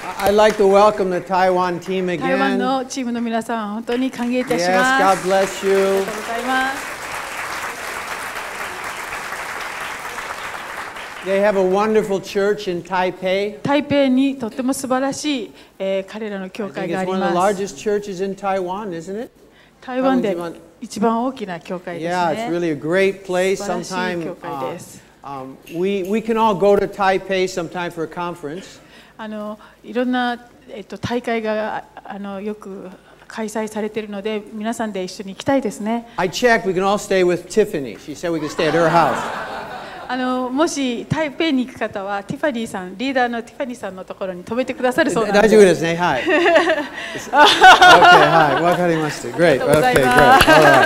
I'd like to welcome the Taiwan team 台湾 again. のチームの皆さん、本当に歓迎いたし Yes, ま God す。 bless あり you. がとうございます。 They have a wonderful church in Taipei. 台北にとっても素晴らしい、彼らの教 I 会 think があ it's り one of the ます。 largest churches in Taiwan, isn't it? 台湾で一番大きな教会です Yeah, it's ね。 really a great place. 素晴らしい Sometime 教会です。 we can all go to Taipei sometime for a conference. いろんな、大会がよく開催されているので、皆さんで一緒に行きたいですね。 I checked. We can all stay with Tiffany. She said we could stay at her house. もし台北に行く方はティファニーさん、リーダーのティファニーさんのところに泊めてくださるそうなので。 大丈夫ですね。はい。Okay, はい。わかりました。Great. Okay, great. All right.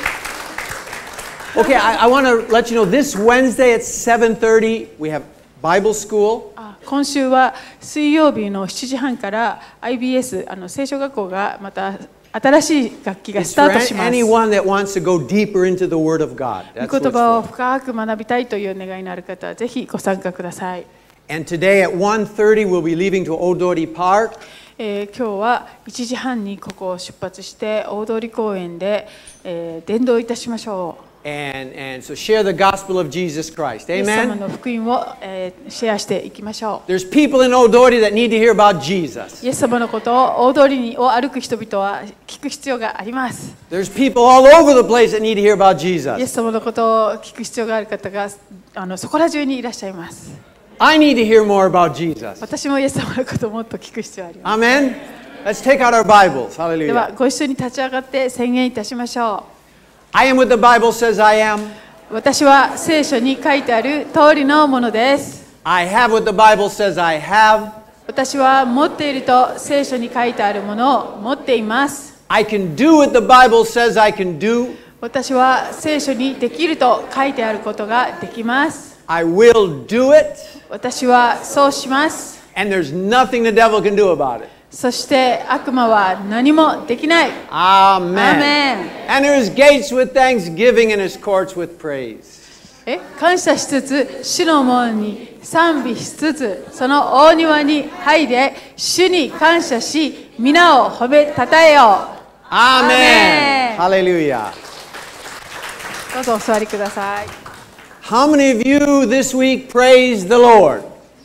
Okay, I want to let you know this Wednesday at 7:30 we have Bible school. 今週は水曜日の7時半から IBS 聖書学校がまた新しい学期が It's スタ for ートします。 anyone that wants to go deeper into the Word of God. That's 御 what 言 it's 葉を for. 深く学びたいという願いのある方はぜひご参加ください。 And today at 1:30 we'll be leaving to Odori Park. 今日は1時半にここを出発して大通公園で、伝道いたしましょう。 And so share the gospel of Jesus Christ. イエス様 Amen. の福音を、シェアしていきましょう。 There's people in Odori that need to hear about Jesus. イエス様のことを大通りを歩く人々は聞く必要があります。 There's people all over the place that need to hear about イエ Jesus. ス様のことを聞く必要がある方がそこら中にいらっしゃいます。 I need to hear more about Jesus. 私もイエス様のことをもっと聞く必要があります。 Amen. Let's take out our Bibles. では Hallelujah. ご一緒に立ち上がって宣言いたしましょ I am what the Bible says I am. う。私は聖書に書いてある通りのものです。 I have what the Bible says I have. 私は持っていると聖書に書いてあるものを持っています。 I can do what the Bible says I can do. 私は聖書にできると書いてあることができます。 I will do it. 私はそうします。 And there's nothing the devil can do about it. そして悪魔は何もできない。 Amen. Amen. And there's gates with thanksgiving and his courts with praise. 感謝しつつ、主の門に賛美しつつ、その大庭に入れ、主に感謝し、皆を褒めたたえよう。 Amen. Hallelujah. どうぞお座りください。 How many of you this week praise the Lord?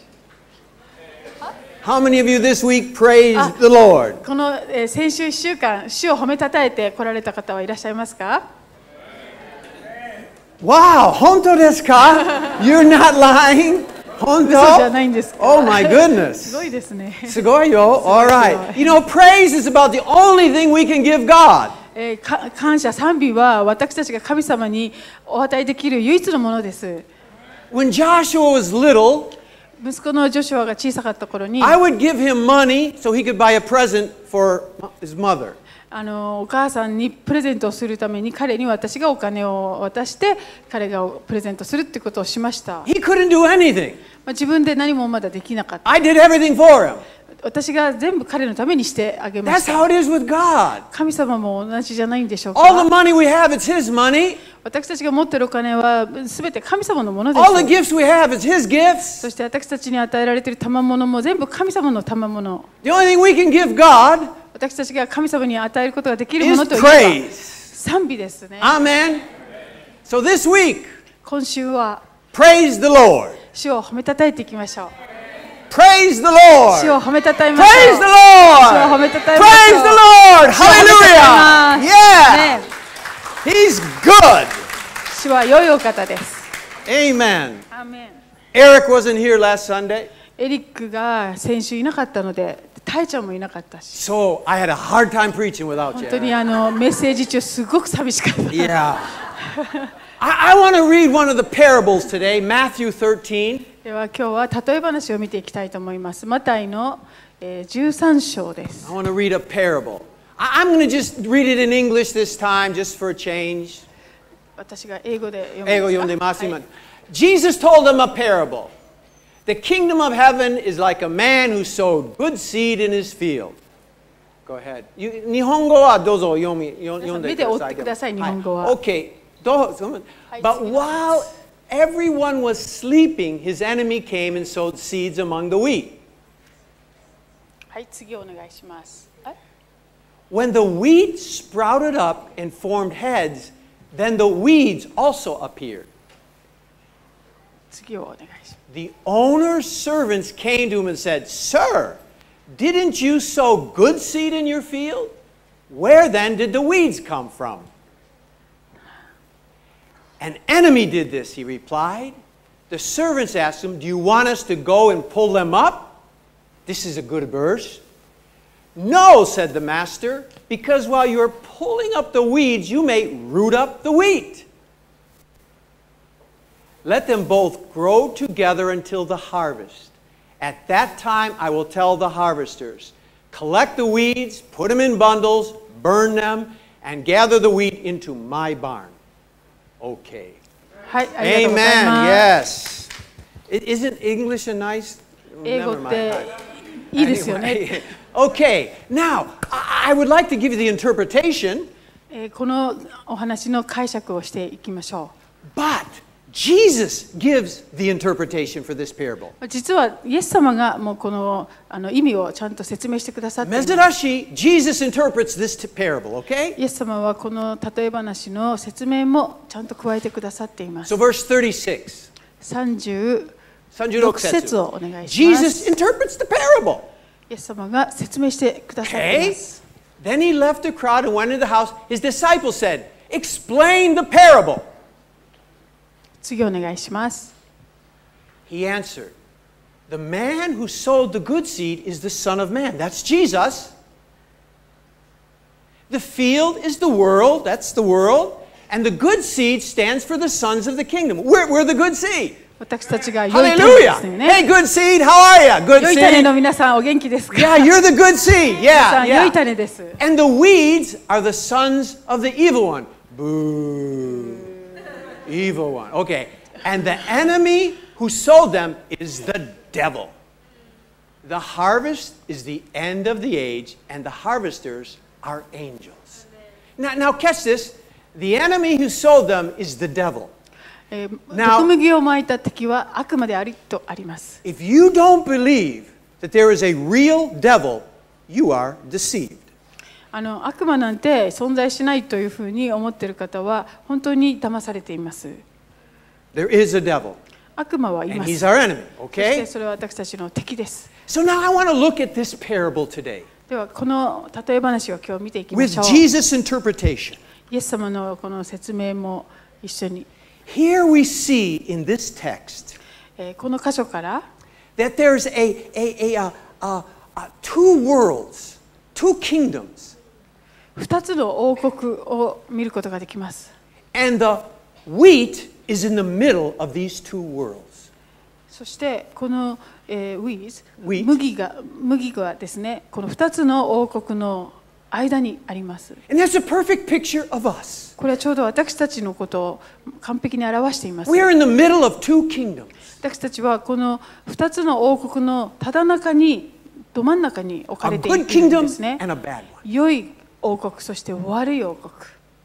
How many of you this week praise the Lord? この、先週1週間、主を褒めたたえて来られた方はいらっしゃいますか？ Wow, 本当ですか? You're not lying? 本当? 嘘じゃないんですか？ Oh my goodness. すごいですね。 すごいよ. All right. You know, praise is about the only thing we can give God. 感謝、賛美は私たちが神様にお与えできる唯一のものです。 When Joshua was little, 息子のジョシュアが小さかった頃に、 I would give him money so he could buy a present for his mother. お母さんにプレゼントをするために彼に私がお金を渡して彼がプレゼントするってことをしました。 He couldn't do anything. 自分で何もまだできなかった。 I did everything for him. 私が全部彼のためにしてあげま That's した。 how it is with God. 神様も同じじゃないんでしょう All the か。 money we have, it's his money. 私たちが持っているお金は全て神様のもので All the す。 gifts we have, it's his gifts. そして私たちに与えられている賜物も全部神様の賜物。 The only thing we can give God 私たちが神様に与えることができるも is のといえば praise. 賛美ですね。 Amen. So this week, 今週は praise the Lord. 主を褒めたたえていきましょう。 Praise the 主を Lord. 褒めたたえましょ Praise う。 the 主を Lord. 褒めたたえましょう。 Praise the Lord. 主を褒めたたえ Hallelujah. ます。 Yeah. ね、 He's good. 主は良いお方です。 Amen. アーメン。 Eric wasn't here last Sunday, エリックが先週いなかったので、タイちゃんもいなかったし、 so I had a hard time preaching without 本 you. 当にメッセージ中すごく寂しかった。 Yeah. I want to read one of the parables today, Matthew 13. では今日は例え話を見ていきたいと思います。マタイの13章です。 I want to read a parable. I'm going to just read it in English this time, just for a change. 私が英語で読英語み読んでます、 はい。 Jesus told them a parable. The kingdom of heaven is like a man who sowed good seed in his field. Go ahead. 日本語はどうぞ読んでください。 目で追ってください、日本語は。 Okay. どうぞ。But while everyone was sleeping, his enemy came and sowed seeds among the wheat. はい、次お願いします。 When the wheat sprouted up and formed heads, then the weeds also appeared. 次をお願いします。 The owner's servants came to him and said, Sir, didn't you sow good seed in your field? Where then did the weeds come from? An enemy did this, he replied. The servants asked him, Do you want us to go and pull them up? This is a good verse. No, said the master, because while you're pulling up the weeds, you may root up the wheat. Let them both grow together until the harvest. At that time, I will tell the harvesters, collect the weeds, put them in bundles, burn them, and gather the wheat into my barn. Okay. はい、ありがとうござい Amen. ます。 Yes. Isn't English a nice? 英語 Never っ mind. ていいですよね。 Anyway. Okay. Now, I would like to give you the interpretation. このお話の解釈をしていきましょ But Jesus gives the interpretation for this parable. う。実はイエス様がもうこの意味をちゃんと説明してくださっています。 Mezurashi, Jesus interprets this parable, okay? イエス様はこの例え話の説明もちゃんと加えてくださっています。 So verse 36. 36節をお願いします。 Jesus interprets the parable. イエス様が説明してくださっていま Okay? す。 Then he left the crowd and went into the house. His disciples said, Explain the parable. 次お願いします。 He answered, The man who sowed the good seed is the Son of Man. That's Jesus. The field is the world. That's the world. And the good seed stands for the sons of the kingdom. We're the good seed. 私たちが良い種で Hallelujah. すよね。 Hey, good seed, how are you? Good 良い種 seed. の皆さんお元気ですか？ Yeah, you're the good seed. 皆さ Yeah, ん良い yeah. 種です。 And the weeds are the sons of the evil one. Boo. Evil one. Okay. And the enemy who sowed them is the devil. The harvest is the end of the age, and the harvesters are angels. Now catch this. The enemy who sowed them is the devil. 毒麦をまいた敵は悪魔でありとあります。 If you don't believe that there is a real devil, you are deceived. 悪魔なんて存在しないというふうに思っている方は本当に騙されています。 There is a devil, 悪魔はい and ます。 he's そ our enemy, して okay? それは私たちの敵です。 So now I want to look at this parable today ではこの例え話を今日見ていきま with しょう。 Jesus' interpretation. イエス様のこの説明も一緒に。 Here we see in this text この箇所から that there's two worlds, two kingdoms, 2つの王国を見ることができます。 and the wheat is in the middle of these two worlds. そしてこの、Wheat 麦麦がですね、この2つの王国の間にあります。 And that's a perfect picture of us. これはちょうど私たちのことを完璧に表しています。 We are in the middle of two kingdoms. 私たちはこの2つの王国のただ中に、ど真ん中に置か A れているん good で kingdom すね。 and a bad one. 良い王国、そして悪い王国。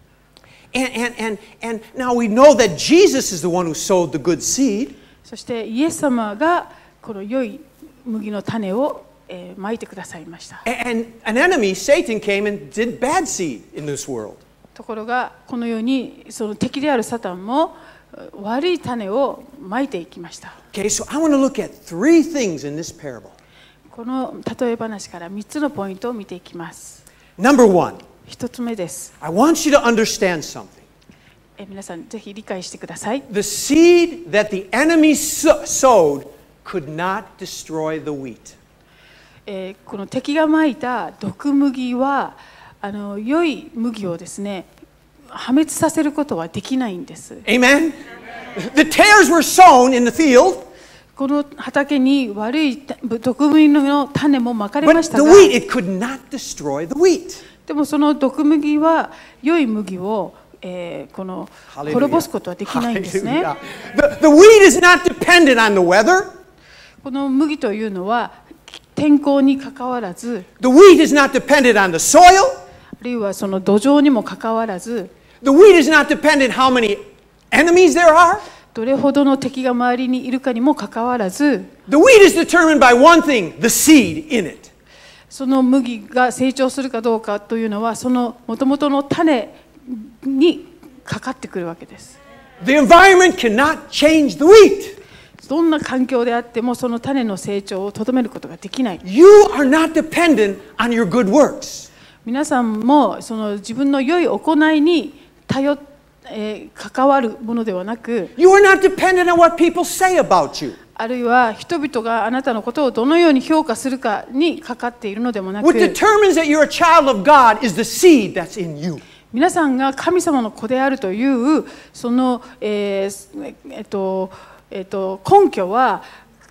And now we know that Jesus is the one who sowed the good seed. そしてイエス様がこの良い麦の種をまいてくださいました。 And an enemy, Satan, came and did bad seed in this world. ところがこのようにその敵であるサタンも悪い種をまいていきました。 Okay, so I want to look at three things in this parable. この例え話から3つのポイントを見ていきます。 Number one, 1つ目です。 I want you to understand something. 皆さんぜひ理解してください。 The seed that the enemy sowed could not destroy the wheat. この敵がまいた毒麦は良い麦をですね破滅させることはできないんです。 Amen? The tares were sown in the field, この畑に悪い毒麦の種もまかれま but した the が、 wheat, it could not destroy the wheat. でもその毒麦は良い麦をこの Hallelujah. 滅ぼすことはできないんですね。 Hallelujah. The wheat is not dependent on the weather. この麦というのは天候にかかわらず、 The wheat is not dependent on the soil. あるいはその土壌にもかかわらず、 The wheat is not dependent how many enemies there are. どれほどの敵が周りにいるかにもかかわらず、 The wheat is determined by one thing, the seed in it. その麦が成長するかどうかというのは、その元々の種にかかってくるわけです。 The environment cannot change the wheat. どんな環境であっても、その種の成長をとどめることができない。 You are not dependent on your good works. 皆さんもその自分の良い行いに関わるものではなく、 You are not dependent on what people say about you. あるいは人々があなたのことをどのように評価するかにかかっているのでもなく、 What determines that you're a child of God is the seed that's in you. 皆さんが神様の子であるというその、根拠は、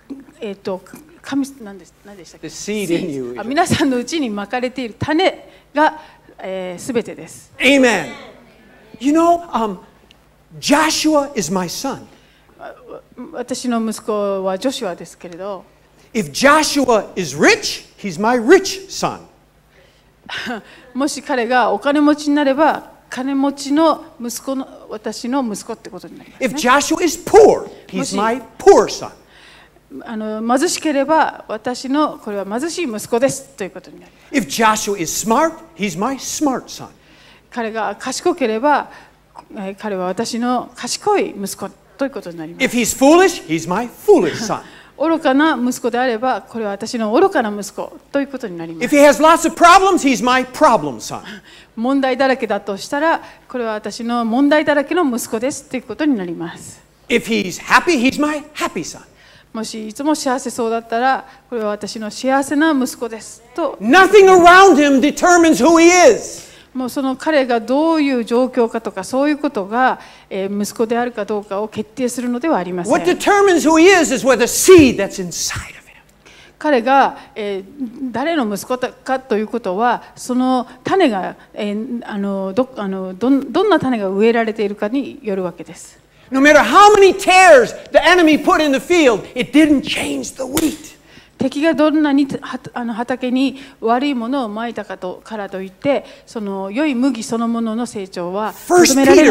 何でしたっけ？ The seed in you. 皆さんのうちにまかれている種が、全てです。 Amen. You know, Joshua is my son. 私の息子はジョシュアですけれど、 If Joshua is rich, he's my rich son. もし彼がお金持ちになれば、金持ちの息子の私の息子ってことになります、ね。 If Joshua is poor, he's my poor son. 貧しければ私のこれは貧しい息子ですということになります。 If Joshua is smart, he's my smart son. 彼が賢ければ、彼は私の賢い息子ということになります。 If he's foolish, he's my foolish son. 愚かな息子であれば、これは私の愚かな息子ということになりま If す。 he has lots of problems, he's my problem son. 問題だらけだとしたら、これは私の問題だらけの息子ですということになります。 If he's happy, he's my happy son. もしいつも幸せそうだったら、これは私の幸せな息子ですと。 Nothing around him determines who he is. もうその彼がどういう状況かとか、そういうことが息子であるかどうかを決定するのではありません。 What determines who he is whether seed that's inside of him. 彼が、誰の息子かということは、その種が、どんな種が植えられているかによるわけです。 No matter how many tares the enemy put in the field, it didn't change the wheat. 敵がどんなに畑に悪いものをまいたからといって、その良い麦そのものの成長は認められない。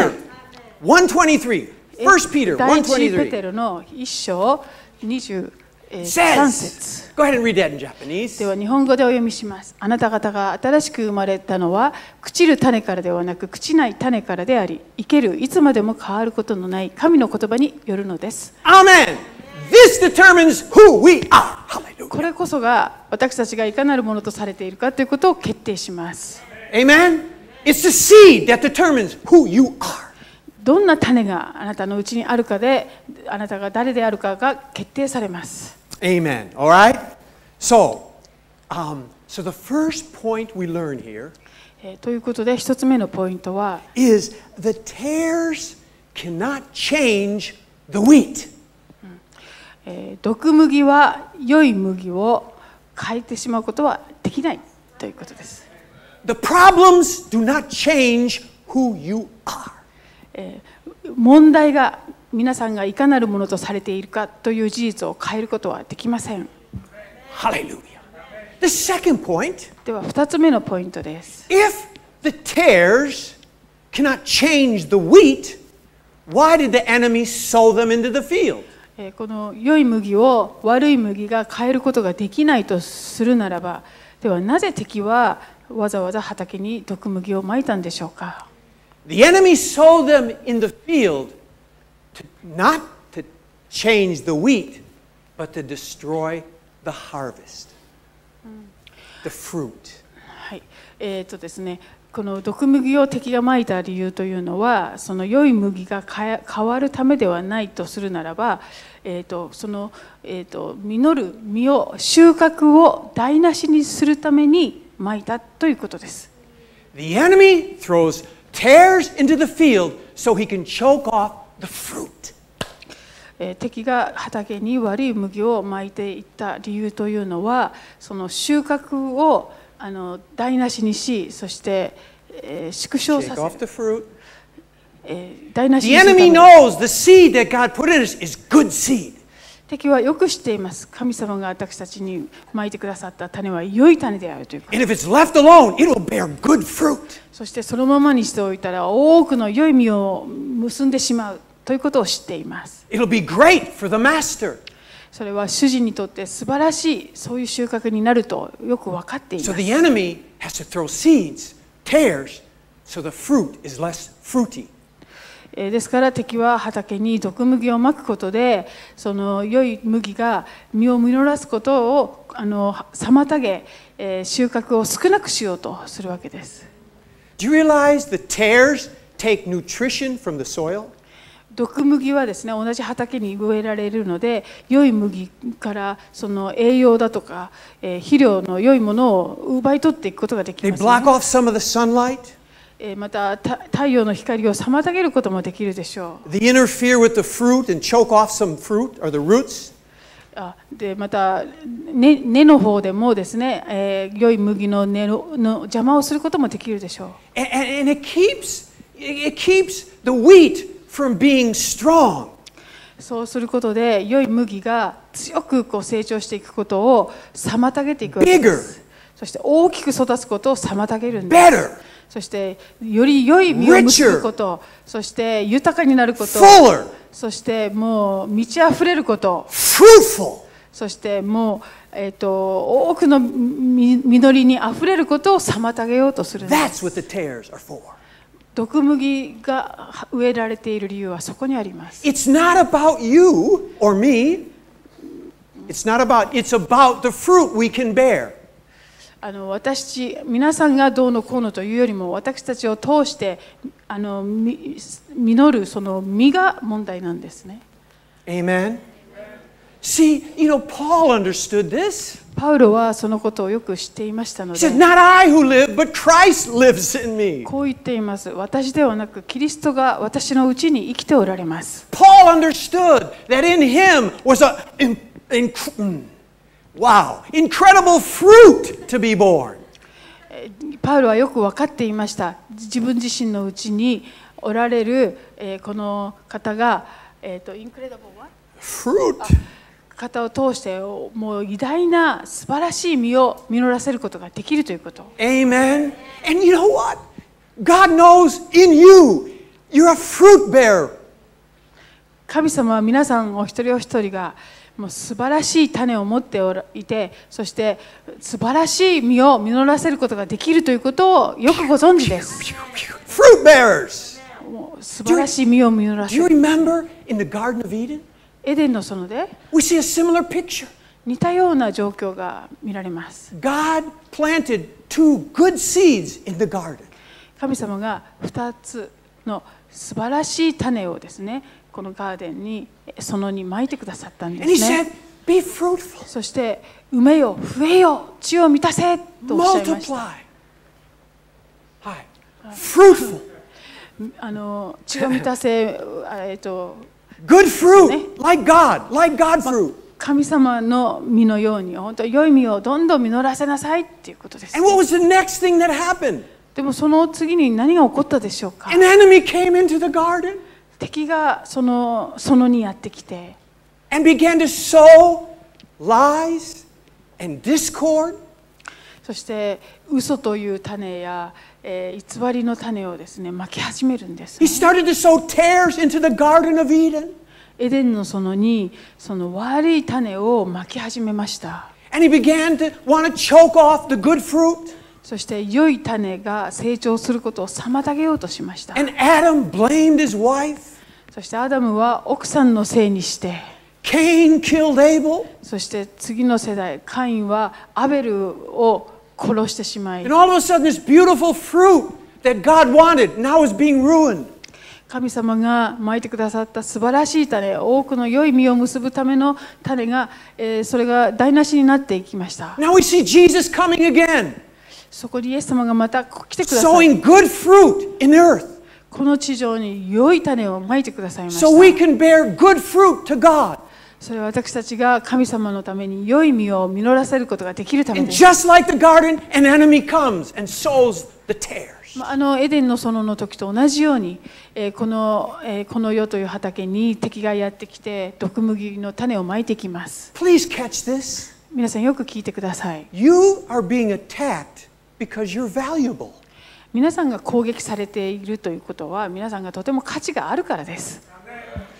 1 Peter 第一ペ 1:23. テロの1章23 Says, 節。 go ahead and read that in Japanese. では日本語でお読みします。あなた方が新しく生まれたのは、朽ちる種からではなく、朽ちない種からであり、生ける、いつまでも変わることのない神の言葉によるのです。 Amen. This determines who we are. Hallelujah. これこそが私たちがいかなるものとされているかということを決定します。 Amen. It's the seed that determines who you are. どんな種があなたのうちにあるかで、あなたが誰であるかが決定されます。 Amen. All right? So the first point we learn here ということで、一つ目のポイントは、 is the tares cannot change the wheat. 毒麦は良い麦を変えてしまうことはできないということです。 The problems do not change who you are. 問題が皆さんがいかなるものとされているかという事実を変えることはできません。 Hallelujah. The second point, では2つ目のポイントです。 if the tares cannot change the wheat, why did the enemy sow them into the field? この良い麦を悪い麦が変えることができないとするならば、ではなぜ敵はわざわざ畑に毒麦をまいたんでしょうか。 The enemy sowed them in the field not to change the wheat, but to destroy the harvest, the fruit. はい、ですね、この毒麦を敵がまいた理由というのは、その良い麦が変わるためではないとするならば、その、実る実を収穫を台無しにするためにまいたということです。 The enemy throws tares into the field so he can choke off the fruit. 敵が畑に悪い麦をまいていった理由というのは、その収穫を台無しにし、そして、縮小さ Shake off せ the fruit. 台無し The にするため enemy knows the seed that God put in us is good seed. 敵はよく知っています。神様が私たちにまいてくださった種は良い種であるということ。 And if it's left alone, it will bear good fruit. そしてそのままにしておいたら多くの良い実を結んでしまうということを知っています。 It'll be great for the master. それは主人にとって素晴らしいそういう収穫になるとよく分かっています。 So the enemy has to throw seeds, tares, so the fruit is less fruity. ですから敵は畑に毒麦をまくことでその良い麦が実を実らすことを妨げ、収穫を少なくしようとするわけです。 Do you realize the tares take nutrition from the soil? 毒麦はですね、同じ畑に植えられるので、良い麦からその栄養だとか、肥料の良いものを奪い取っていくことができ They ます、 block ね。 off some of the sunlight. また太陽の光を妨げることもできるでしょう。 They interfere with the fruit and choke off some fruit or the roots. でまた、根の方でもですね、良い麦の根の邪魔をすることもできるでしょう。 And it keeps the wheat from being strong. そうすることで良い麦が強く成長していくことを妨げていくわけです。そして大きく育つことを妨げるんです。 Better. そしてより良い実を結ぶこと、そして豊かになること、 Fuller. そしてもう満ち溢れること、 Fruitful. そしてもう、多くの実りにあふれることを妨げようとするんです。 That's what the tares are for. 毒麦が植えられている理由はそこにあります。 It's not about you or me. It's about the fruit we can bear. 皆さんがどうのこうのというよりも、私たちを通して実るその実が問題なんですね。 Amen. See, Paul understood this. パウロはそのことをよく知っていましたの He で、 said, Not I who live, but Christ lives in me. こう言っています。私ではなく、キリストが私のうちに生きておられます。 Paul understood that in him was incredible fruit to be born. パウロはよく分かっていました。自分自身のうちにおられる、この方が、incredible Fruit. 方を通してもう偉大な素晴らしい実を実らせることができるということ。 Amen. And you know what? God knows in you, you're a fruit bearer. 神様は皆さんお一人お一人がもう素晴らしい種を持っていて、そして素晴らしい実を実らせることができるということをよくご存知です。 Fruit bearers. もう素晴らしい実を実ら Do せ you る。 remember in the Garden of Eden? エデンの園で We see a similar picture. 似たような状況が見られます。 God planted two good seeds in the garden. 神様が2つの素晴らしい種をですね、このガーデンに園にまいてくださったんで And he すね。 said, Be fruitful. そして埋めよ、増えよ、地を満たせとおっしゃいました。 Multiply. Hi. Fruitful. 地を満たせ、 Good fruit. Like God fruit. 神様の実のように本当に良い実をどんどん実らせなさいっていうことです。 And what was the next thing that happened? でもその次に何が起こったでしょうか。 An enemy came into the garden 敵がその園にやってきて and began to sow lies and discord. そして嘘という種や、偽りの種をですね、まき始めるんです、 He started to sow tares into the Garden of Eden. エデンの園にその悪い種をまき始めました。 And he began to want to choke off the good fruit. そして良い種が成長することを妨げようとしました。 And Adam blamed his wife. そしてアダムは奥さんのせいにして、 Cain killed Abel. そして次の世代カインはアベルを殺してしまい、 And all of a sudden this beautiful fruit that God wanted now is being ruined. 神様がまいてくださった素晴らしい種、多くの良い実を結ぶための種が、それが台無しになっていきました。 Now we see Jesus coming again, そこにイエス様がまた来てください。 sowing good fruit in earth この地上に良い種をまいてくださいました。 so we can bear good fruit to God. それは私たちが神様のために良い実を実らせることができるため And です。 just like the garden, an enemy comes and sows the tares. エデンの園の時と同じように、この世という畑に敵がやってきて毒麦の種をまいてきます。 Please catch this. 皆さんよく聞いてください。 You are being attacked because you're valuable. 皆さんが攻撃されているということは、皆さんがとても価値があるからです。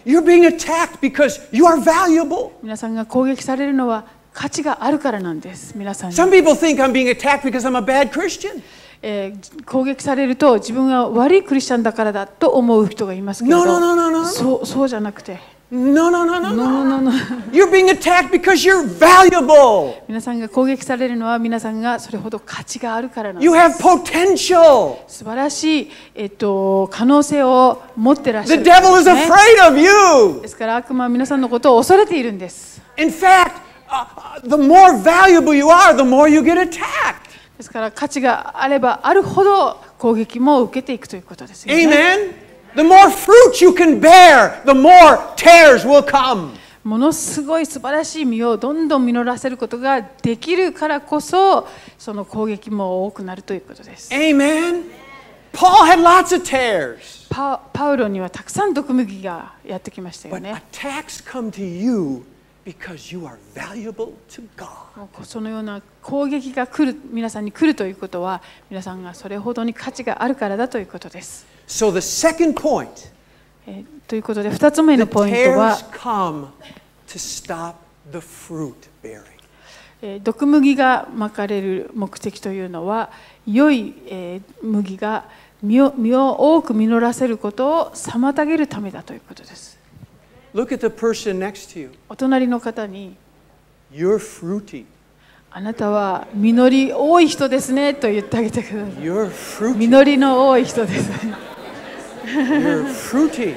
You're being attacked because you are valuable. 皆さんが攻撃されるのは価値があるからなんです。皆さんに。 Some people think I'm being attacked because I'm a bad Christian. 攻撃されると自分が悪いクリスチャンだからだと思う人がいますけれど、 No. そうじゃなくて、 No. You're being attacked because you're valuable. 皆さんが攻撃されるのは皆さんがそれほど価値があるからなんで You す。 have potential. 素晴らしい、可能性を持ってらっしゃ The る、 devil is afraid of you. ですから悪魔は皆さんのことを恐れているんです。 In fact, the more valuable you are, the more you get attacked. ですから価値があればあるほど攻撃も受けていくということですよね。 Amen. The more fruit you can bear, the more tears will come. ものすごい素晴らしい実をどんどん実らせることができるからこそ、その攻撃も多くなるということです。 Amen. Paul had lots of tears. パウロにはたくさん毒麦がやってきましたよ But ね。 attacks come to you because you are valuable to God. そのような攻撃が来る、皆さんに来るということは、皆さんがそれほどに価値があるからだということです。 So the second point, ということで、2つ目 the のポイントは tears、come to stop the fruit bearing. 毒麦がまかれる目的というのは、良い麦が実を多く実らせることを妨げるためだということです。 Look at the person next to you. お隣の方に、 You're fruity. あなたは実り多い人ですねと言ってあげてください。 You're fruity. 実りの多い人ですね。 You're fruity.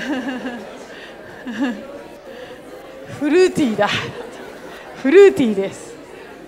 フルーティーだ。フルーティーです。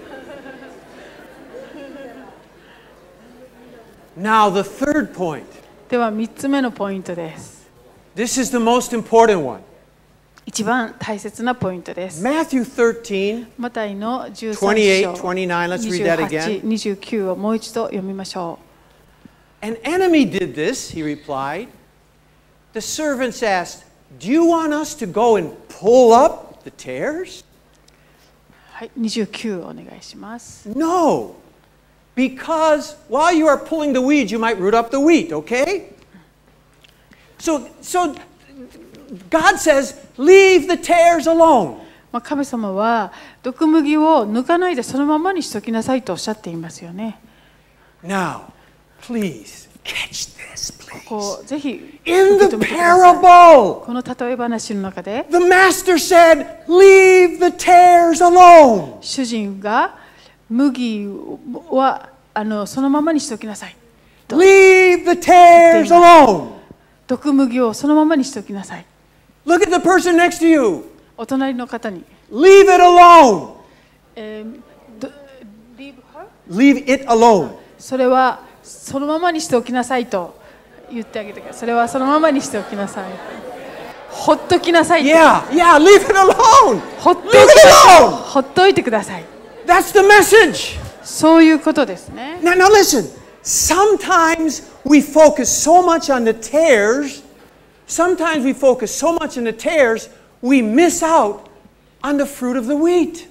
Now the third point. では3つ目のポイントです。 This is the most important one. 一番大切なポイントです。 Matthew 13, マタイの13 28, 章 29. Let's read that 28、 again. 29をもう一度読みましょ An enemy did this, he replied. The servants asked, Do you want us to go and pull up the tares? う。はい、29お願いします。 No, because while you are pulling the weeds, you might root up the wheat, okay? So God says, leave the tares alone. 神様は毒麦を抜かないでそのままにしときなさいとおっしゃっていますよね。 Now, please catch this, こ please. うぜひ In 受 the け止めてください。 parable, この例え話の中で the master said, leave the tares alone. 主人が麦はそのままにしときなさい。 Leave the tares alone. 毒麦をそのままにしときなさい。 Look at the person next to you. お隣の方に、 Leave it alone. Leave her? Leave it alone. それはそのままにしておきなさいと言ってあげてください。それはそのままにしておきなさい。ほっときなさいと。 Yeah, leave it alone. ほっとい Leave て it ください。 alone. ほっといてください。 That's the message. そういうことですね。 Now listen. Sometimes we focus so much on the tares. Sometimes we focus so much on the tares, we miss out on the fruit of the wheat.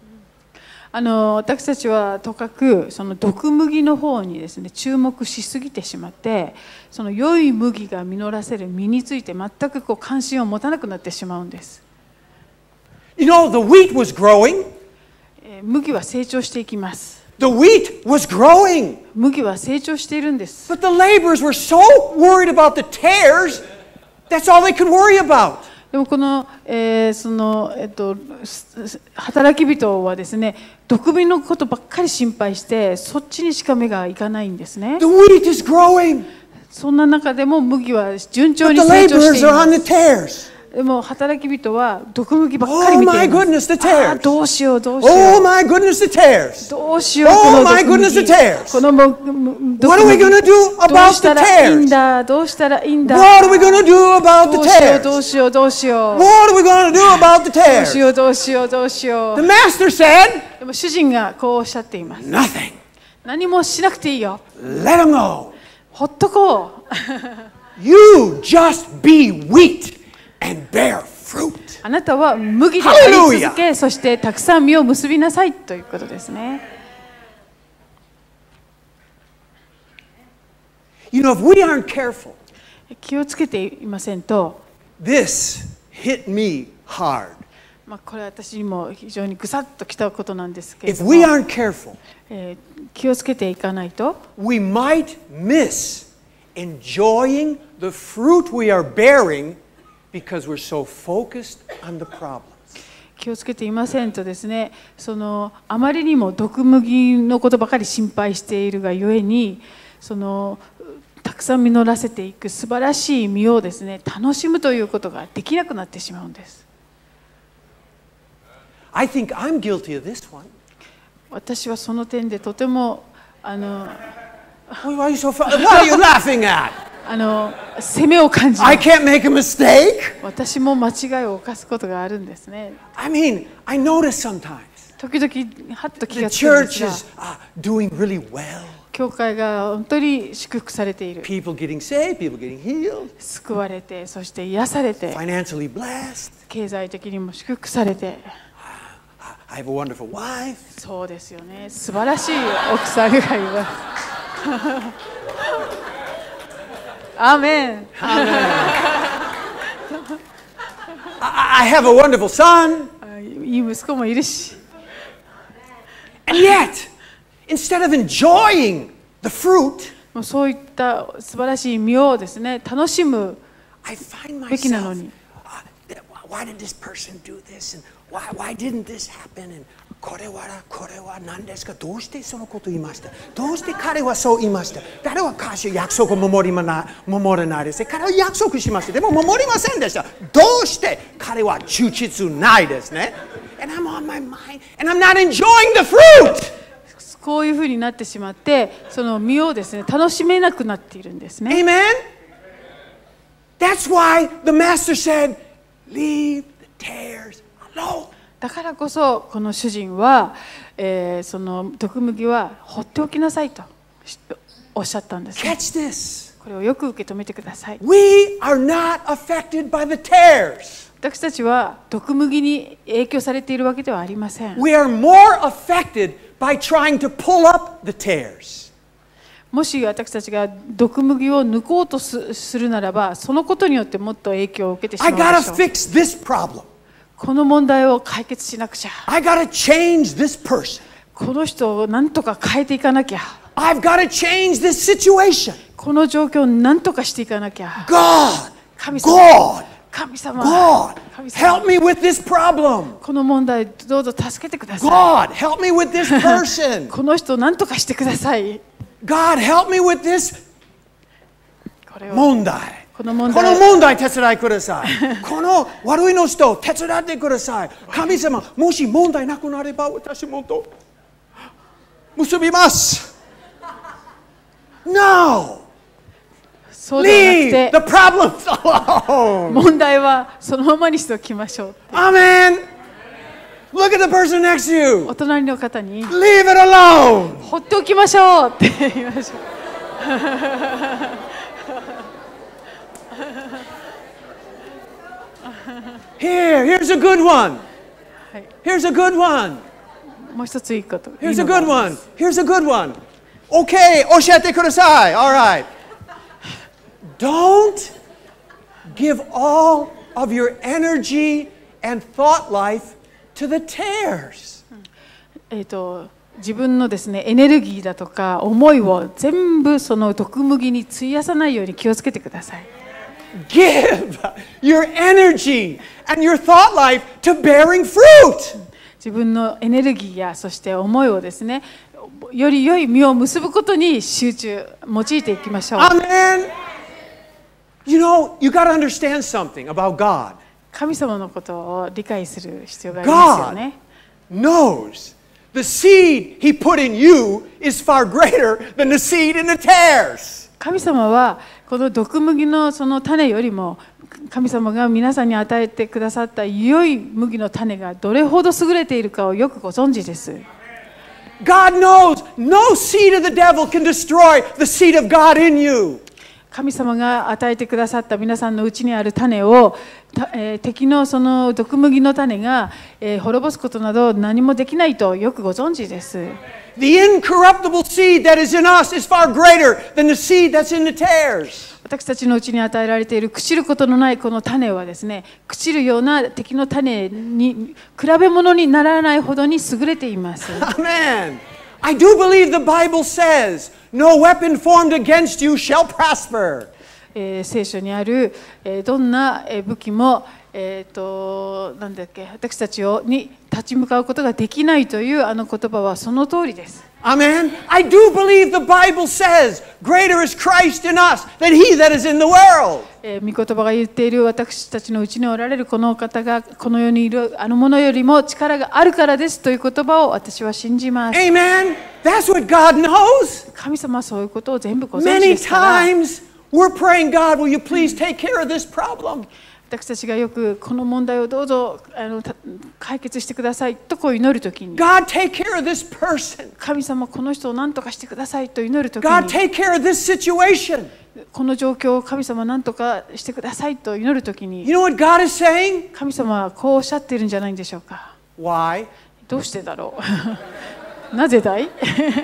私たちはとかくその毒麦の方にですね注目しすぎてしまって、その良い麦が実らせる実について全く関心を持たなくなってしまうんです。 You know, the wheat was growing. 麦は成長していきます。 The wheat was growing. 麦は成長しているんです。 But the laborers were so worried about the tares, that's all they could worry about. でもこの、働き人はですね、毒麦のことばっかり心配して、そっちにしか目がいかないんですね。 The wheat is growing, そんな中でも麦は順調 but に the 成長して laborers い are ま on the す。 tares. でも働き人は毒麦ばっかり Oh 見て my います。 goodness, the tares. どうしようどうしよ Oh う。 my goodness, the tares. どうしよう Oh この my 毒 goodness, the 麦。 tares. この毒 What are we 麦 going to do どう about し the たらいいん tares? だどうしたらいいんだ What are we going to do about ど the うしようどう tares? しようどうしよう What are we going to do about the どう tares? しようどうしようどうしよ The う。 master said, でも主人がこうおっしゃっています。 nothing. 何もしなくていいよ。 Let them go. ほっとこう。 You just be wheat and bear fruit. あなたは麦であり続け、そしてたくさん実を結びなさいということですね。 You know, if we aren't careful, 気をつけていませんと、 this hit me hard. これは私にも非常にぐさっときたことなんですけれ If ども、 we aren't careful, 気をつけていかないと、 we might miss enjoying the fruit we are bearing because we're so focused on the problems. 気をつけていませんとですね、あまりにも毒麦のことばかり心配しているがゆえに、たくさん実らせていく素晴らしい実をですね、楽しむということができなくなってしまうんです。 I think I'm guilty of this one. 私はその点でとても Why are you so What are you laughing at? 責めを感じま I す。 can't make a mistake. 私も間違いを犯すことがあるんですね。 I mean, I notice sometimes 時々はっと気 the がつくんで church すが、 is doing really well. 教会が本当に祝福されている。 People getting saved, people getting healed, 救われて、そして癒されて、 financially blessed. 経済的にも祝福されて。 I have a wonderful wife. そうですよね。素晴らしい奥さんがいます。アーメン。 I have a wonderful son. いい息子もいるし。 And yet, instead of enjoying the fruit, もうそういった素晴らしい実をですね、楽しむ I find べきな myself, のに。 why did this person do this? And why didn't this happen? And これは何ですか？どうしてそのことを言いました？どうして彼はそう言いました？彼は約束を守れないです。彼は約束しました。でも守りませんでした。どうして彼は忠実ないですね。And I'm on my mind and I'm not enjoying the fruit. こういうふうになってしまって、その実をですね、楽しめなくなっているんですね。 Amen? That's why the master said, leave the tares alone. だからこそこの主人は、その毒麦は放っておきなさいとおっしゃったんです、ね。 Catch this. これをよく受け止めてください。 We are not affected by the tares. 私たちは毒麦に影響されているわけではありません。 We are more affected by trying to pull up the tares. もし私たちが毒麦を抜こうとするならば、そのことによってもっと影響を受けてしま I うで gotta しょう。 fix this problem. この問題を解決しなくちゃ。 I gotta change this person. この人を何とか変えていかなきゃ。 I've gotta change this situation. この状況を何とかしていかなきゃ。 God, 神様、 God, 神様、 God, 神様 help me with this problem. この問題どうぞ助けてくださ God, help me with this い。 person. この人を何とかしてください。 God, help me with this これを問題。 この問この題問題手伝いください。この悪いの人手伝ってください。神様、もし問題なくなれば私もと結びます。No! そうで Leave はなく the problems alone! て、問題はそのままにしておきましょう。 Amen! Look at the person next to you! お隣の方に Leave it alone! 放っておきましょうって言いましょう。 Here's a good one. はい、 Here's a good one. もう一ついいこと。 Here's い a いのがあ good りま one. す Here's a good one. Okay, 教えてください. All right. Don't give all of your energy and thought life to the tares. 自分のですね、エネルギーだとか思いを全部その毒麦に費やさないように気をつけてください。 Give your energy and your thought life to bearing fruit. 自分のエネルギーやそして思いをですね、より良い実を結ぶことに集中、用いていきましょう。 Amen. You know, you got to understand something about God. 神様のことを理解する必要がありますよね。 Knows the seed He put in you is far greater than the seed in the tares. 神様はこの毒麦のその種よりも神様が皆さんに与えてくださった良い麦の種がどれほど優れているかをよくご存知です。 God knows no seed of the devil can destroy the seed of God in you. 神様が与えてくださった皆さんのうちにある種を、敵のその毒麦の種が、滅ぼすことなど何もできないとよくご存知です。 The incorruptible seed that is in us is far greater than the seed that's in the tares. 私たちのうちに与えられている朽ちることのないこの種はですね、朽ちるような敵の種に比べ物にならないほどに優れています。 Amen. I do believe the Bible says, no weapon formed against you shall prosper. 聖書にある、どんな武器も、なんだっけ、私たちに立ち向かうことができないというあの言葉はその通りです。 Amen. I do believe the Bible says, greater is Christ in us than he that is in the world. 御言葉が言っている私たちのうちにおられるこのお方がこの世にいるあのものよりも力があるからですという言葉を私は信じます。 Amen. That's what God knows. 神様はそういうことを全部ご存知 Many ですから。 times we're praying, God, will you please take care of this problem? 私たちがよくこの問題をどうぞ解決してくださいとこう祈るときに、 God, take care of this person. 神様この人を何とかしてくださいと祈るとき God, に、 take care of this situation. この状況を神様何とかしてくださいと祈るときに、 You know what God is saying? 神様はこうおっしゃっているんじゃないんでしょうか。 Why? どうしてだろうなぜだい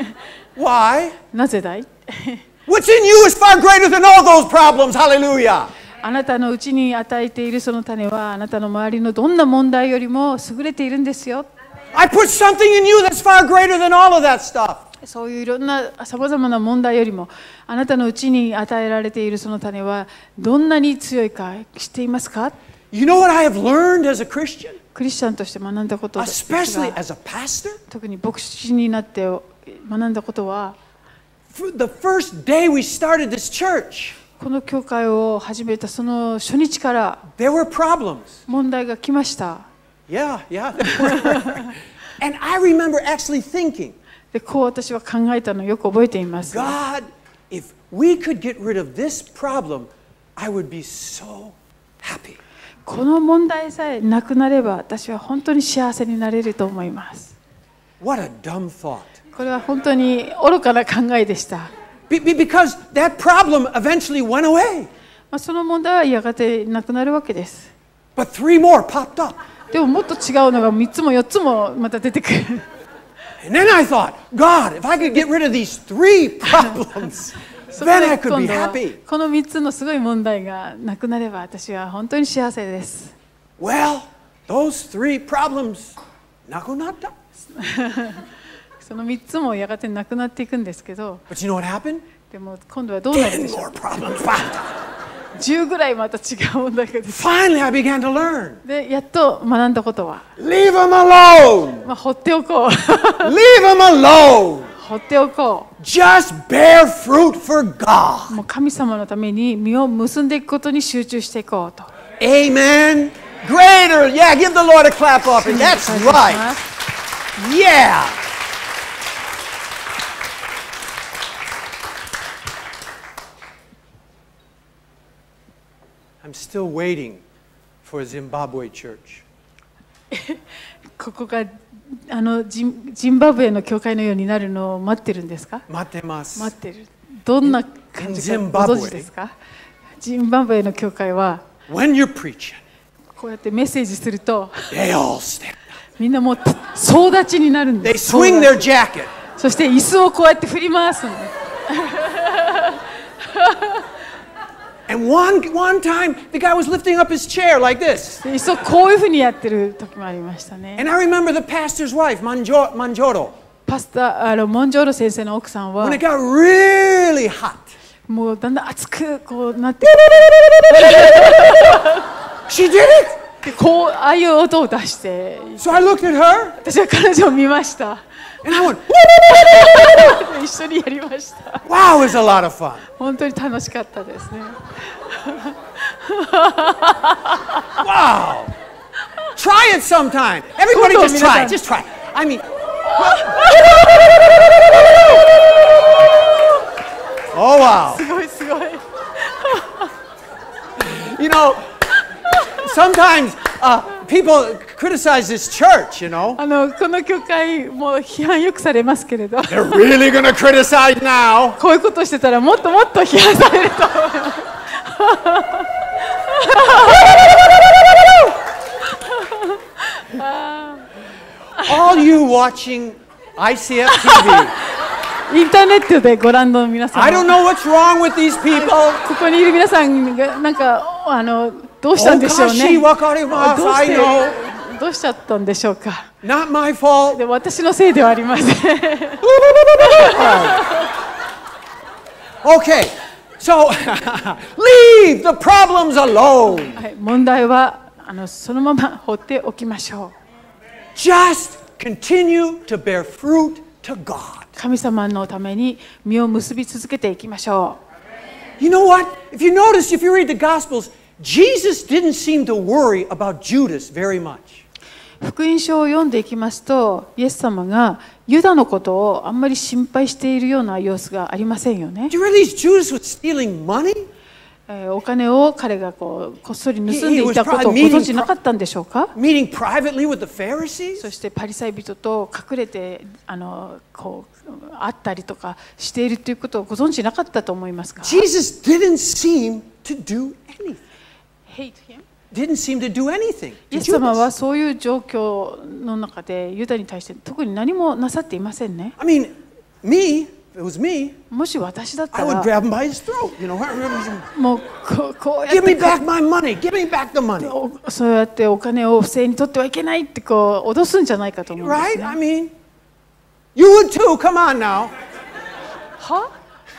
Why? なぜだい What's in you is far greater than all those problems. Hallelujah. あなたのうちに与えているその種はあなたの周りのどんな問題よりも優れているんですよ。 I put something in you that's far greater than all of that stuff. そういういろんなさまざまな問題よりもあなたのうちに与えられているその種はどんなに強いか知っていますか？ You know what I have learned as a Christian? クリスチャンとして学んだことですが、 Especially as a pastor? 特に牧師になって学んだことは、 For the first day we started this church, この教会を始めたその初日から there were problems. 問題が来ました。 Yeah, there were. And I remember actually thinking, でこう私は考えたのをよく覚えています。 God, if we could get rid of this problem, I would be so happy. この問題さえなくなれば私は本当に幸せになれると思います。 What a dumb thought. これは本当に愚かな考えでした。 Because that problem eventually went away. その問題はやがてなくなるわけです。 But 3 more popped up. でももっと違うのが3つも4つもまた出てくる。 And then I thought, God, if I could get rid of these 3 problems, そこ then で I could 今 be 度は happy. この3つのすごい問題がなくなれば私は本当に幸せです。 Well, those 3 problems, なくなった. その3つもやがてなくなっていくんですけど、 But you know what happened? でも今度はどうなるんで 10 しょう。 more problems popped up. 10ぐらいまた違う問題が出てき Finally, I began to learn. て、やっと学んだことは、 Leave them alone. 放っておこう。 Leave them alone. 放っておこ Just bear fruit for う。 God. もう神様のために実を結んでいくことに集中していこうと。 Amen. Greater. Yeah, give the Lord a clap offering. That's right. Yeah. I'm still waiting for a Zimbabwe church. ここがジンバブエの教会のようになるのを待ってるんですか？ 待ってます。 待ってる。どんな感じかご存知ですか？ジンバブエの教会は When you're preaching, こうやってメッセージすると they all stand. みんなもう総立ちになるん They です。 swing their jacket. そして椅子をこうやって振り回すの。 And one time, the guy was lifting up his chair like this. 椅子をこういうふうにやってる時もありましたね。 And I remember the pastor's wife, Manjoro. パスタモンジョーロ先生の奥さんは When it got really hot, もうだんだん熱くこうなって、 she did it. でこうああいう音を出して、 So I looked at her 私は彼女を見ました。 and I went, 一緒にやりました。 wow, it was a lot of fun. 本当に楽しかったですね。 Wow. Try it sometime. Everybody just try it. Just try it. I mean, oh, wow. すごいすごい。 You know, sometimes people criticize this church, you know. この教会も批判よくされますけれど、 They're really going to criticize now. こういうことをしてたらもっともっと批判されると思います。 All you watching ICF TV, インターネットでご覧の皆さん I don't know what's wrong with these people. ここにいる皆さんがなんかどうしたんでしょうね。 わかります。I know. どうしちゃったんでしょうか。 Not my fault. でも私のせいではありません。 Okay, so leave the problems alone. はい、問題はそのまま放っておきましょう。 Just continue to bear fruit to God. 神様のために実を結び続けていきましょう。You know what? If you notice, if you read the Gospels, Jesus didn't seem to worry about Judas very much. 福音書を読んでいきますと、イエス様がユダのことをあんまり心配しているような様子がありませんよね。 Do you realize Judas was stealing money? お金を彼がこっそり盗んでいたことをご存知なかったんでしょうか。 Meeting privately with the Pharisees? そしてパリサイ人と隠れて会ったりとかしているということをご存知なかったと思いますか。 Jesus didn't seem to do anything. Hate him? Didn't seem to do anything. イエス様はそういう状況の中でユダに対して特に何もなさっていませんね。 I mean, if it was me, もし私だったら I would grab him by his throat. You know, もうこうやって Give me back my money. Give me back the money. そうやってお金を不正に取ってはいけないって脅すんじゃないかと思うんですね。 Right? I mean, you would too. Come on now. は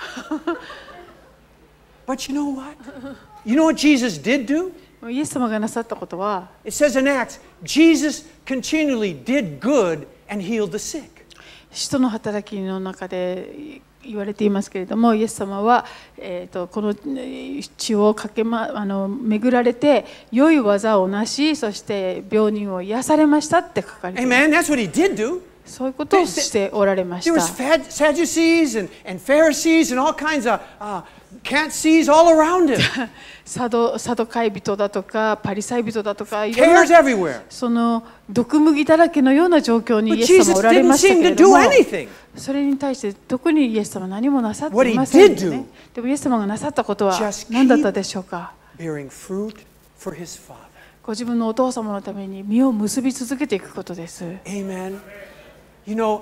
？But you know what? You know what Jesus did do? イエス様がなさったことは、 It says in Acts, Jesus continually did good and healed the sick. 使徒の働きの中で言われていますけれども、イエス様は、この地を巡られて良い技をなし、そして病人を癒されましたって書かれています。 Amen. That's what he did do. そういうことをしておられました。 There was Sadducees and Pharisees and all kinds of can't sees all around him. サドカイ人だとかパリサイ人だとかいろん Cares な everywhere. その毒麦だらけのような状況に But イエス様 Jesus おられ didn't ました seem け to れど do も、 anything. それに対して特にイエス様は何もなさって What い he ません did ね do,。 でもイエス様がなさったことは just 何だったでしょうか。 bearing fruit for his Father. ご自分のお父様のために実を結び続けていくことです。 Amen. You know,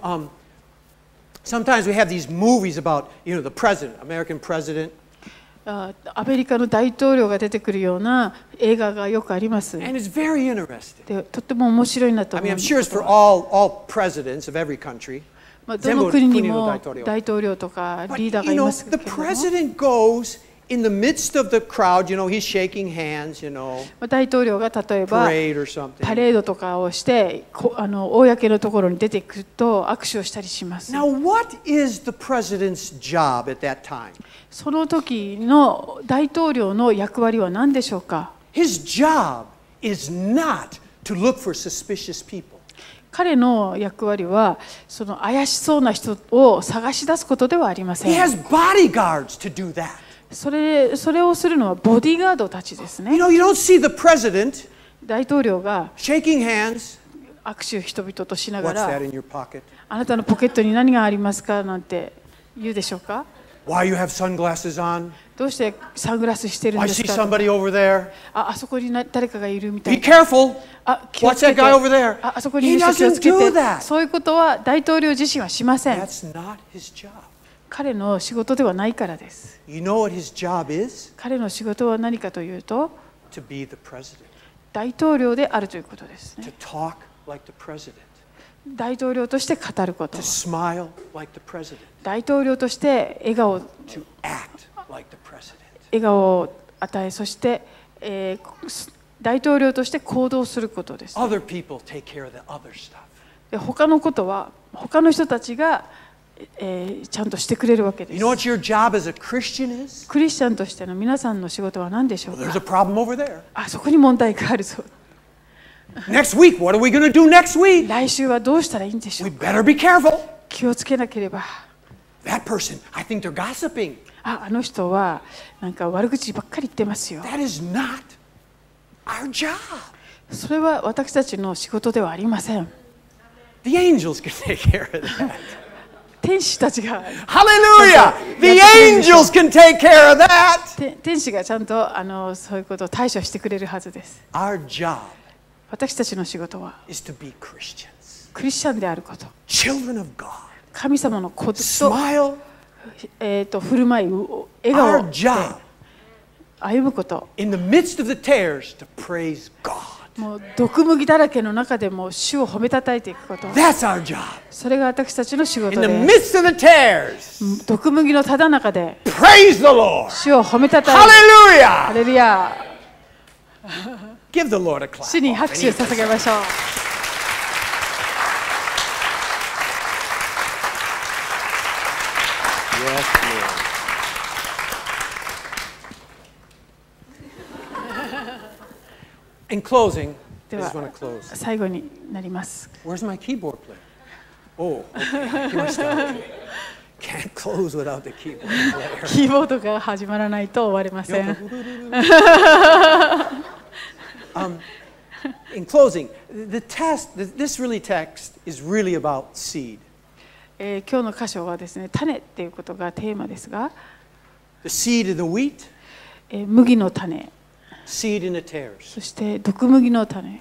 sometimes we have these movies about, the president, American president. アメリカの大統領が出てくるような映画がよくあります。 And it's very interesting. でとっても面白いなと I 思 mean, う I'm こ sure it's と for は。 all presidents of every country. どの国にも全部の国の大統領とか But, リーダーがいますけ the れども、 president goes in the midst of the crowd, he's shaking hands, 大統領が例えば parade or something. パレードとかをして公のところに出てくると握手をしたりします。 Now, what is the president's job at that time? その時の大統領の役割は何でしょうか。 His job is not to look for suspicious people. 彼の役割はその怪しそうな人を探し出すことではありませ He ん。 has bodyguards to do that. それをするのはボディーガードたちですね。 You don't see the president 大統領が shaking hands. 握手人々としなが What's ら that in your pocket? あなたのポケットに何がありますかなんて言うでしょうか。 Why you have sunglasses on? どうしてサングラスしてるん I です see か。 somebody over there. あそこに誰かがいるみたい Be な。 careful. 気を What's つけ that て guy over there? あそこにい He る人気を doesn't つけ do て。 that. そういうことは大統領自身はしません。 That's not his job. 彼の仕事ではないからです。 You know what his job is? 彼の仕事は何かというと、 To be the president. 大統領であるということですね。 To talk like the president. 大統領として語ること。 To smile like the president. 大統領として笑顔 To act like the president. を与え、そして、大統領として行動することです。 Other people take care of the other stuff. で他のことは他の人たちが、ちゃんとしてくれるわけで You す。 know what your job as a Christian is? クリスチャンとしての皆さんの仕事は何でしょう Well, there's か。 a problem over there. あそこに問題があるぞ。 Next week, what are we going to do next week? 来週はどうしたらいいんでしょ We う。 better be careful. 気をつけなければ。 That person, I think they're gossiping. あの人はなんか悪口ばっかり言ってますよ。 That is not our job. それは私たちの仕事ではありません。 The angels can take care of that. 天使たちが Hallelujah! The angels can take care of that. 天使がちゃんとそういうことを対処してくれるはずです。 Our job 私たちの仕事は is to be Christians, クリスチャンであること、 children of God. 神様のこと、 smile, 振る舞い、笑 our 顔で job 歩むこと。 in the midst of the tares to praise God. もう毒麦だらけの中でも主を褒めたたえていくこと。 That's our job. それが私たちの仕 In 事 the で midst of the tares, 毒麦のただ中で praise the Lord. 主を褒めたたえる。ハ Hallelujah. レルヤ。 Give the Lord a clap. 主に拍手を捧げましょう。 Yes, Lord. In closing, I では just want to close. 最後になります。 Where's my keyboard player? Oh, okay. Here we start. Can't close without the keyboard player. キーボードが始まらないと終われません。 In closing, this really text is really about seed. 今日の箇所はですね、種っていうことがテーマですが、 The seed of the wheat, 麦の種、 seed in the tares. そして毒麦の種。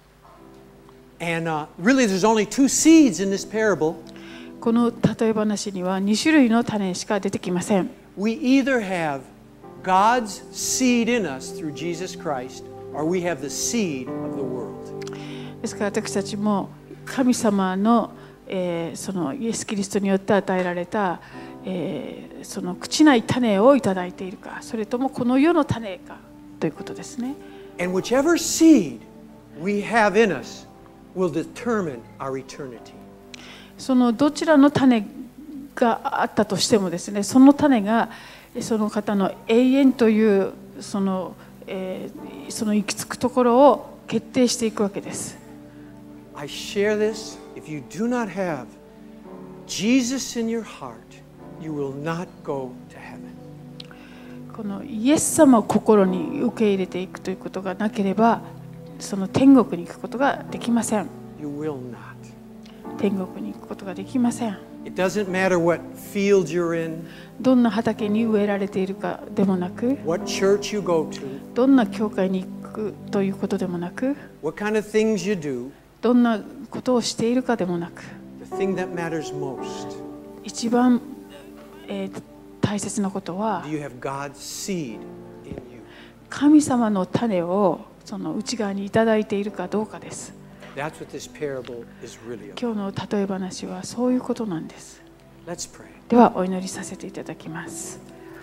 And really, there's only two seeds in this parable. この例え話には2種類の種しか出てきません。 We either have God's seed in us through Jesus Christ, or we have the seed of the world. ですから私たちも神様の、そのイエス・キリストによって与えられた、その朽ちない種をいただいているか、それともこの世の種かということですね。 And whichever seed we have in us will determine our eternity. そのどちらの種があったとしてもですね、その種がその方の永遠というその行き着くところを決定していくわけです。 I share this. If you do not have Jesus in your heart, you will not go to heaven. このイエス様を心に受け入れていくということがなければ、その天国に行くことができません。 You will not. 天国に行くことができません。 It doesn't matter what field you're in, どんな畑に植えられているかでもなく、 what church you go to, どんな教会に行くということでもなく、 what kind of things you do. どんなことをしているかでもなく、 The thing that matters most, 一番、大切なことは do you have God's seed in you? 神様の種をその内側にいただいているかどうかです。 That's what this parable is really about. 今日の例え話はそういうことなんです。 Let's pray. ではお祈りさせていただきます。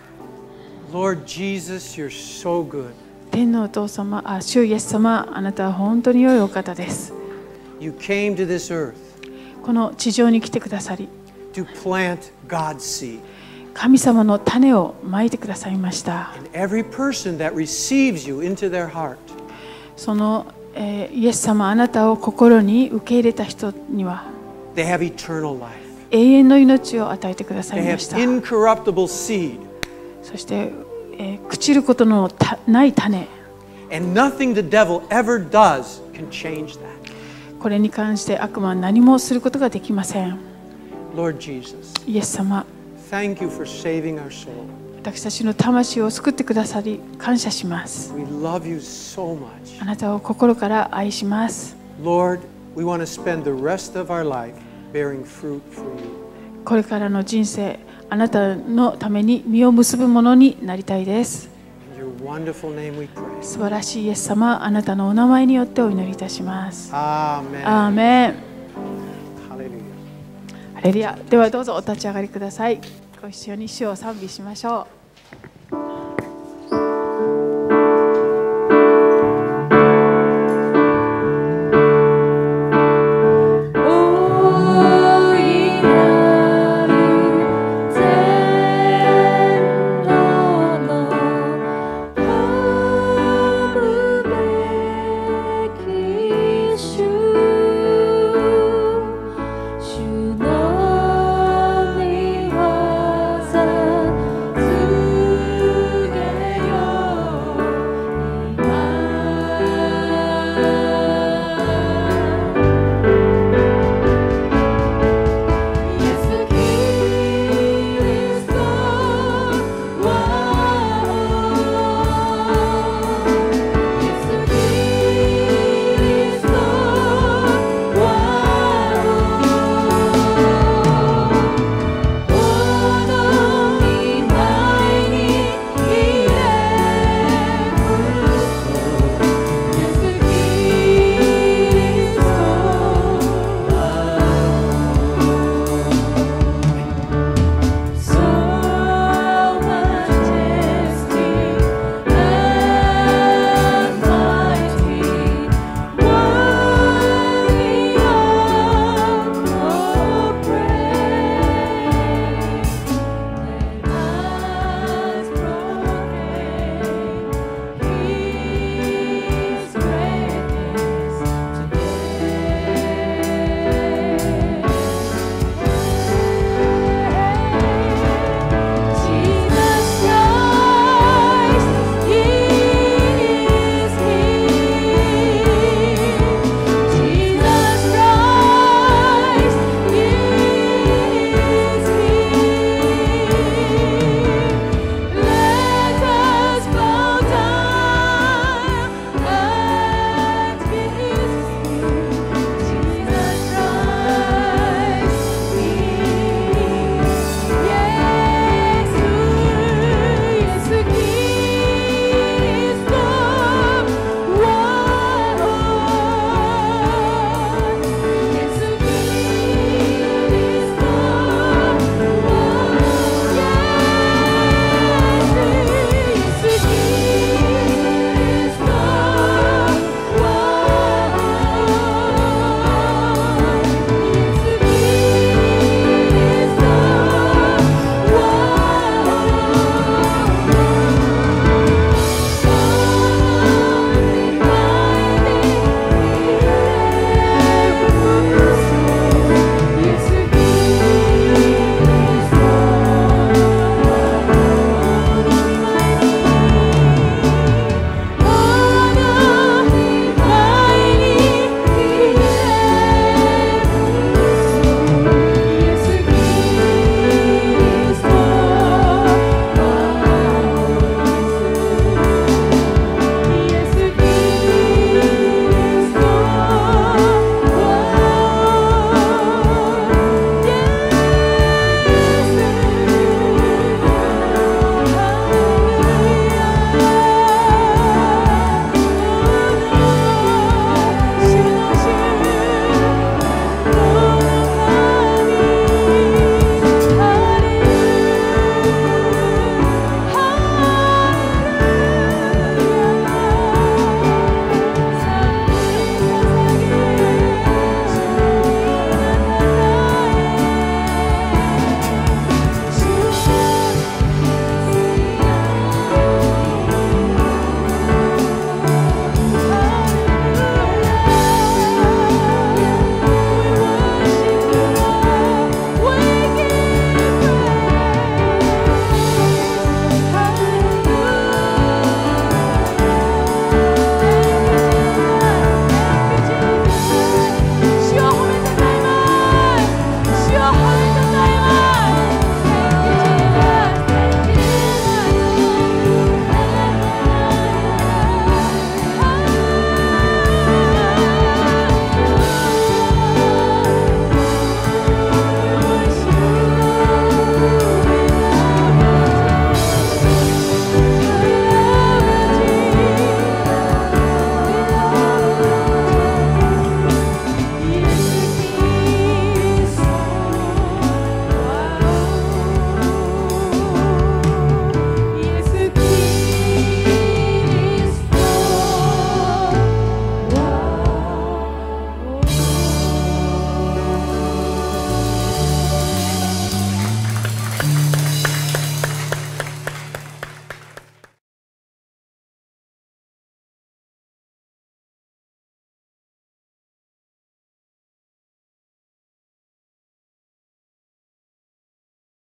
Lord Jesus, you're so good. 天のお父様、主イエス様、あなたは本当に良いお方です。 You came to this earth この地上に来てくださり、 to plant God's seed. 神様の種をまいてくださいました。 And every person that receives you into their heart, その、イエス様、あなたを心に受け入れた人には they have eternal life. 永遠の命を与えてください They ま have した。 incorruptible seed. そして、朽ちることのない種、 And nothing the devil ever does can change that. これに関して悪魔は何もすることができません。 Lord Jesus, イエス様、 thank you for saving our soul. 私たちの魂を救ってくださり感謝します。 We love you so much. あなたを心から愛します。 Lord, we want to spend the rest of our life bearing fruit for you. これからの人生、あなたのために実を結ぶものになりたいです。 In your wonderful name we pray. 素晴らしいイエス様、あなたのお名前によってお祈りいたします。 Amen. アーメン。 Hallelujah. ハレルヤ。ではどうぞお立ち上がりください。ご一緒に主を賛美しましょう。